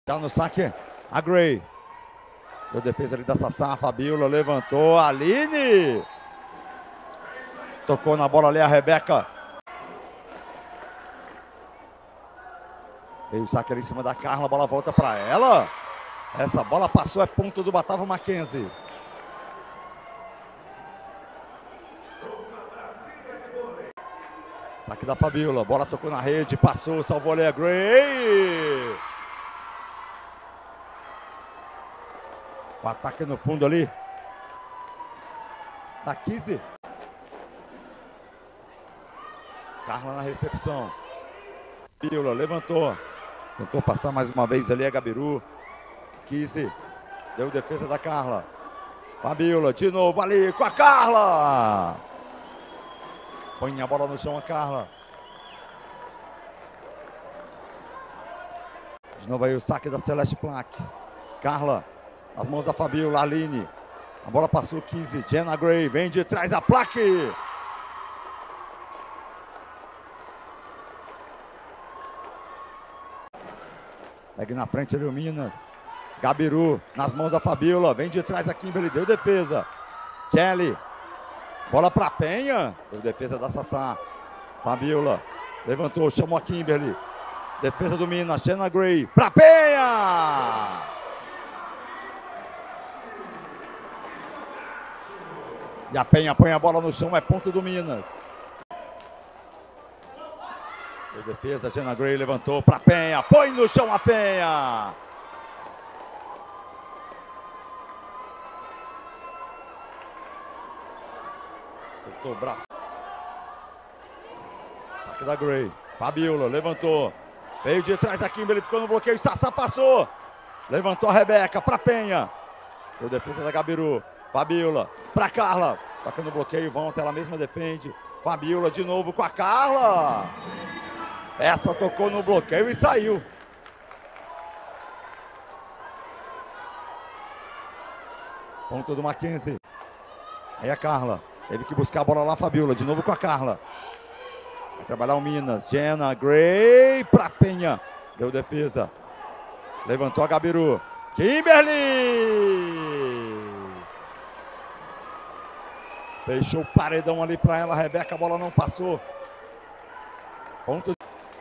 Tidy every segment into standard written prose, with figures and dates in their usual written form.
Tá no saque a Gray. Deu defesa ali da Sassá, a Fabiola levantou, a Aline. Tocou na bola ali a Rebeca. Veio o saque ali em cima da Carla, a bola volta para ela. Essa bola passou, é ponto do Batavo Mackenzie. Saque da Fabiola, bola tocou na rede, passou, salvou ali a Gray. O ataque no fundo ali. Da 15. Carla na recepção. Fabiola levantou. Tentou passar mais uma vez ali a Gabiru. 15. Deu defesa da Carla. Fabiola de novo ali com a Carla. Põe a bola no chão a Carla. De novo aí o saque da Celeste Plaque. Carla. As mãos da Fabiola, Aline. A bola passou 15. Jenna Gray vem de trás a Plaque. Segue na frente ali o Minas. Gabiru nas mãos da Fabiola. Vem de trás a Kimberly. Deu defesa. Kelly. Bola para Penha. Deu defesa da Sassá. Fabiola. Levantou. Chamou a Kimberly. Defesa do Minas. Jenna Gray. Para Penha. E a Penha põe a bola no chão. É ponto do Minas. Deu defesa. Jenna Gray levantou para Penha. Põe no chão a Penha. Soltou o braço. Saque da Gray. Fabiola levantou. Veio de trás a Kimberly, ficou no bloqueio. Sassá passou. Levantou a Rebeca para Penha. Deu defesa da Gabiru. Fabiola para Carla. Toca no bloqueio, volta, ela mesma defende. Fabiola de novo com a Carla. Essa tocou no bloqueio e saiu. Ponto do Mackenzie. Aí a Carla. Teve que buscar a bola lá, Fabiola. De novo com a Carla. Vai trabalhar o Minas. Jenna Gray para Penha. Deu defesa. Levantou a Gabiru. Kimberly. Fechou o paredão ali para ela. Rebeca, a bola não passou. Ponto.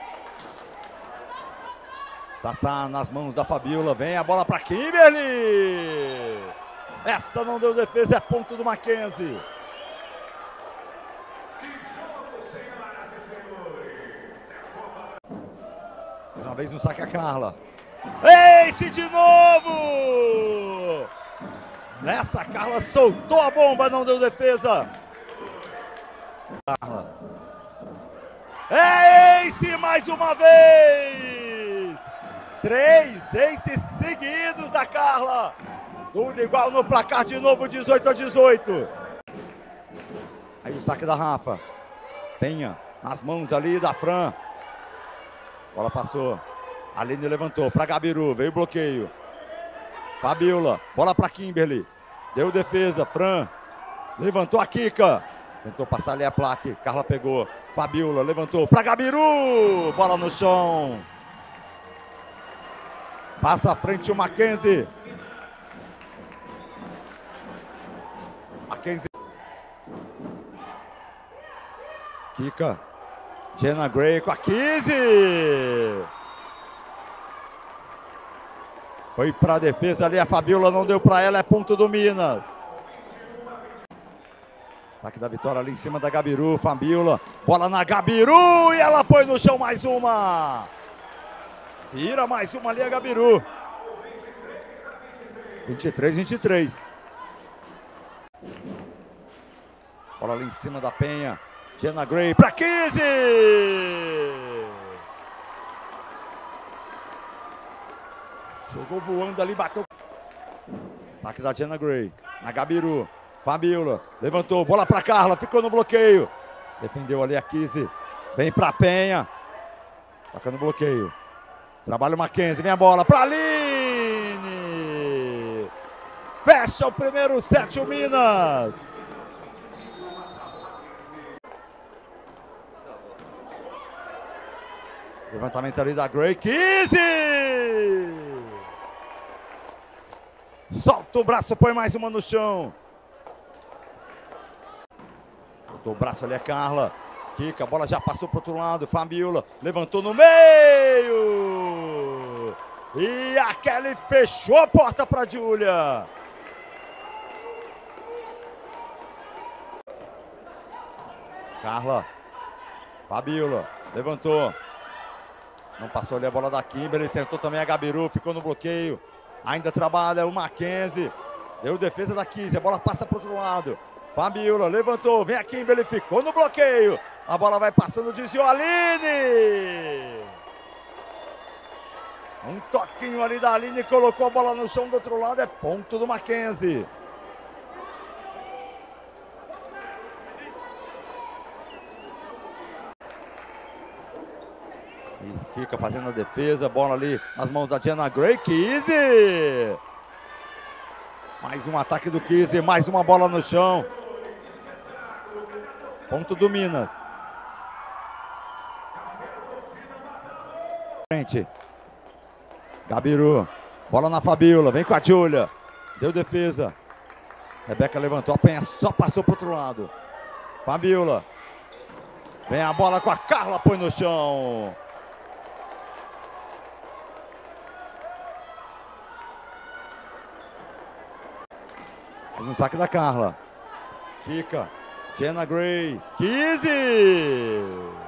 Sassá nas mãos da Fabiola. Vem a bola para Kimberly. Essa não deu defesa. É ponto do Mackenzie. Mais uma vez no saque a Carla. Ace de novo! Nessa, Carla soltou a bomba, não deu defesa. Carla. Ace mais uma vez! 3 aces seguidos da Carla. Tudo igual no placar de novo, 18-18. Aí o saque da Rafa. Penha nas mãos ali da Fran. Bola passou. Aline levantou para Gabiru. Veio o bloqueio. Fabiola. Bola para Kimberly. Deu defesa. Fran. Levantou a Kika. Tentou passar ali a Plaque. Carla pegou. Fabiola levantou para Gabiru. Bola no chão. Passa à frente o Mackenzie. Mackenzie. Kika. Jenna Gray com a 15. Foi para a defesa ali, a Fabiola não deu para ela, é ponto do Minas. Saque da vitória ali em cima da Gabiru, Fabiola, bola na Gabiru e ela põe no chão mais uma. Vira mais uma ali a Gabiru. 23-23. Bola ali em cima da Penha. Jenna Gray para 15. Chegou voando ali, bateu. Saque da Jenna Gray. Na Gabiru. Fabiola. Levantou. Bola para Carla. Ficou no bloqueio. Defendeu ali a 15. Vem para Penha. Toca no bloqueio. Trabalha o Mackenzie. Vem a bola para Aline. Fecha o primeiro set o Minas. Levantamento ali da Gray. 15. levanta o braço, põe mais uma no chão. Botou o braço ali, a Carla. Quica, a bola já passou para o outro lado. Fabiola levantou no meio. E a Kelly fechou a porta para a Júlia. Carla. Fabiola levantou. Não passou ali a bola da Kimberly. Tentou também a Gabiru. Ficou no bloqueio. Ainda trabalha o Mackenzie. Deu defesa da 15. A bola passa para o outro lado. Fabiola levantou. Vem a Kimberly. Ficou no bloqueio. A bola vai passando, desviou a Aline. Um toquinho ali da Aline. Colocou a bola no chão do outro lado. É ponto do Mackenzie. Kika fazendo a defesa, bola ali nas mãos da Jenna Gray. Kizzy! Mais um ataque do Kizzy, mais uma bola no chão. Ponto do Minas. Frente. Gabiru, bola na Fabiola, vem com a Júlia. Deu defesa. Rebeca levantou, a Penha só passou para o outro lado. Fabiola. Vem a bola com a Carla, põe no chão. Mais um saque da Carla. Kika. Jenna Gray. Kizzy.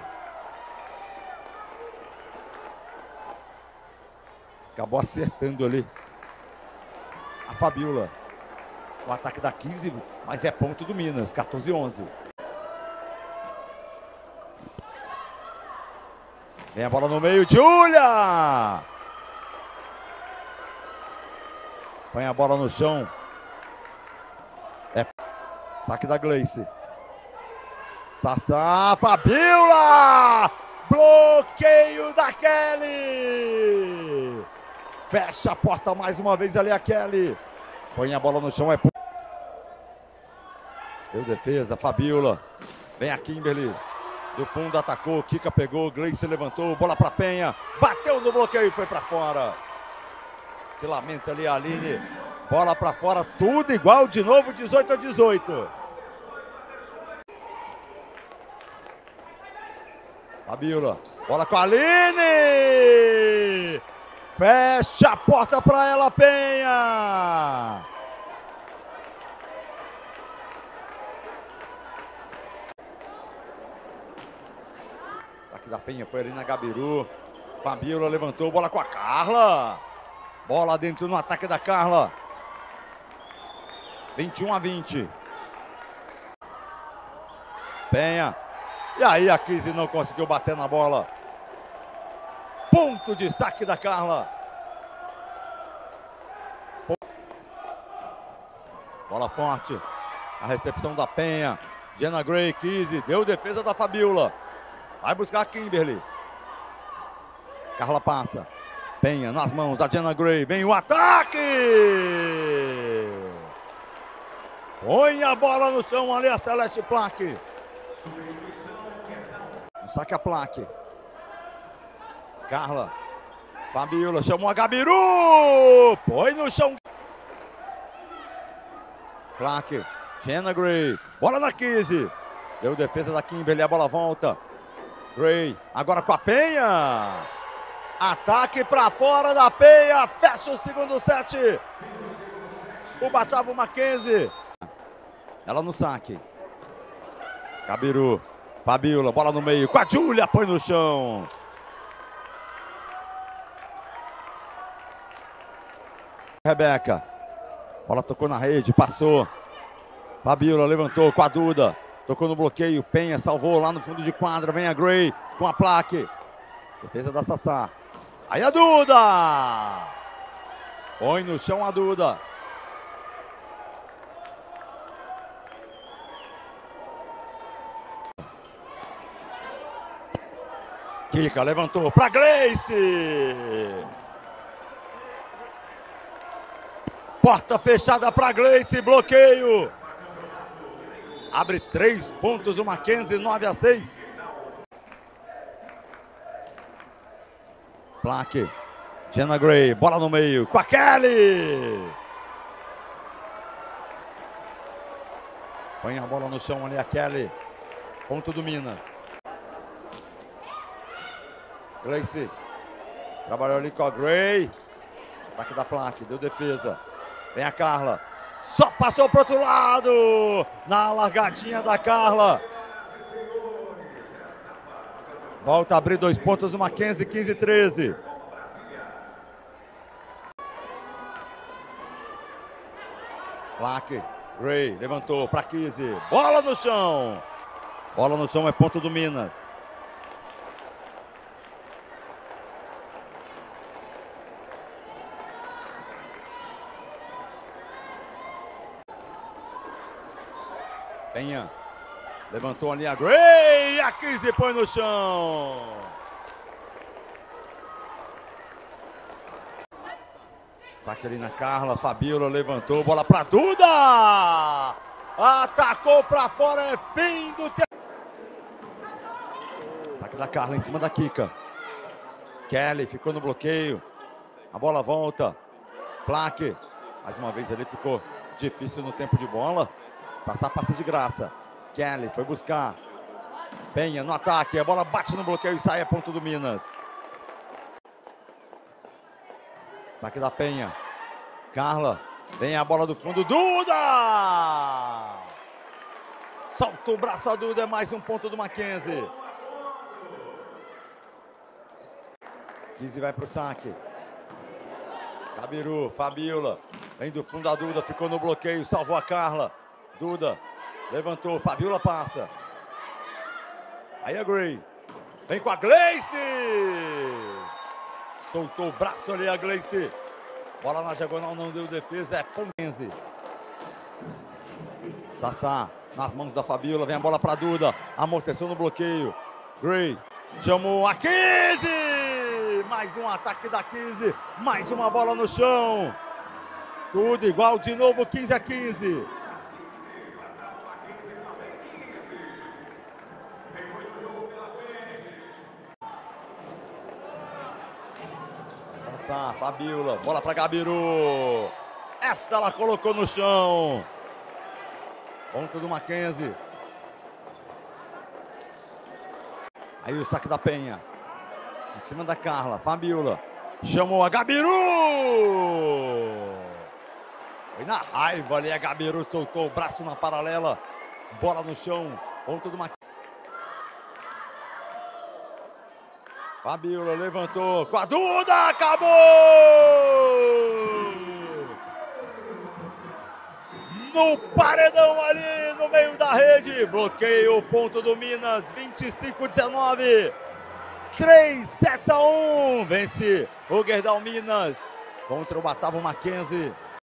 Acabou acertando ali a Fabiola. O ataque da 15, mas é ponto do Minas. 14-11. Vem a bola no meio. Júlia. Põe a bola no chão. Saque da Gleice. Sassá, Fabiola! Bloqueio da Kelly! Fecha a porta mais uma vez ali a Kelly. Põe a bola no chão, é... Deu defesa, Fabiola. Vem a Kimberly. Do fundo atacou, Kika pegou, Gleice levantou, bola para Penha. Bateu no bloqueio e foi para fora. Se lamenta ali a Aline. Bola para fora, tudo igual de novo, 18-18. Fabiola, bola com a Aline! Fecha a porta para ela, Penha! Aqui da Penha foi ali na Gabiru. Fabiola levantou, bola com a Carla. Bola dentro no ataque da Carla. 21-20. Penha. E aí a Kizzy não conseguiu bater na bola. Ponto de saque da Carla. Bola forte. A recepção da Penha. Jenna Gray, Kizzy. Deu defesa da Fabiola. Vai buscar a Kimberly. Carla passa. Penha nas mãos da Jenna Gray. Vem o ataque. Põe a bola no chão ali a Celeste Plaque. Saque a Plaque. Carla. Fabiola chamou a Gabiru. Põe no chão. Plaque. Jenna Gray. Bola na Kizzy. Deu defesa da Kimberly. A bola volta. Gray. Agora com a Penha. Ataque para fora da Penha. Fecha o segundo set. O Batavo Mackenzie. Ela no saque. Gabiru. Fabiola, bola no meio, com a Júlia, põe no chão. Rebeca, bola tocou na rede, passou. Fabiola levantou com a Duda, tocou no bloqueio, Penha salvou lá no fundo de quadra, vem a Gray com a Plaque. Defesa da Sassá. Aí a Duda! Põe no chão a Duda. Kika levantou para Gleice. Porta fechada para Gleice, bloqueio. Abre 3 pontos o Mackenzie, 9-6. Plaque. Jenna Gray, bola no meio com a Kelly. Põe a bola no chão ali a Kelly. Ponto do Minas. Gleice. Trabalhou ali com a Gray. Ataque da placa, deu defesa. Vem a Carla. Só passou para outro lado. Na largadinha da Carla. Volta a abrir 2 pontos o Mackenzie, 15-13. Plaque. Gray levantou para 15. Bola no chão. Bola no chão é ponto do Minas. Penha. Levantou ali a Gray. A 15 põe no chão. Saque ali na Carla. Fabiola levantou. Bola para Duda. Atacou para fora. É fim do tempo. Saque da Carla em cima da Kika. Kelly ficou no bloqueio. A bola volta. Plaque. Mais uma vez ali ficou difícil no tempo de bola. Sassá passa de graça. Kelly foi buscar. Penha no ataque. A bola bate no bloqueio e sai a ponto do Minas. Saque da Penha. Carla. Vem a bola do fundo. Duda! Solta o braço a Duda. É mais um ponto do Mackenzie. 15 vai para o saque. Gabiru. Fabiola. Vem do fundo a Duda. Ficou no bloqueio. Salvou a Carla. Duda. Levantou. Fabiola passa. Aí a Gray. Vem com a Gleice. Soltou o braço ali a Gleice. Bola na diagonal, não deu defesa. É Mackenzie. Sassá nas mãos da Fabiola. Vem a bola para Duda. Amorteceu no bloqueio. Gray chamou a 15. Mais um ataque da 15. Mais uma bola no chão. Tudo igual de novo, 15-15. Sassá, Fabiola, bola para Gabiru. Essa ela colocou no chão. Ponto do Mackenzie. Aí o saque da Penha. Em cima da Carla, Fabiola. Chamou a Gabiru. Foi na raiva ali, a Gabiru soltou o braço na paralela. Bola no chão. Ponto do Mackenzie. Fabiola levantou com a Duda, acabou! No paredão ali no meio da rede, bloqueio o ponto do Minas, 25-19, 3-1, vence o Gerdau Minas contra o Batavo Mackenzie.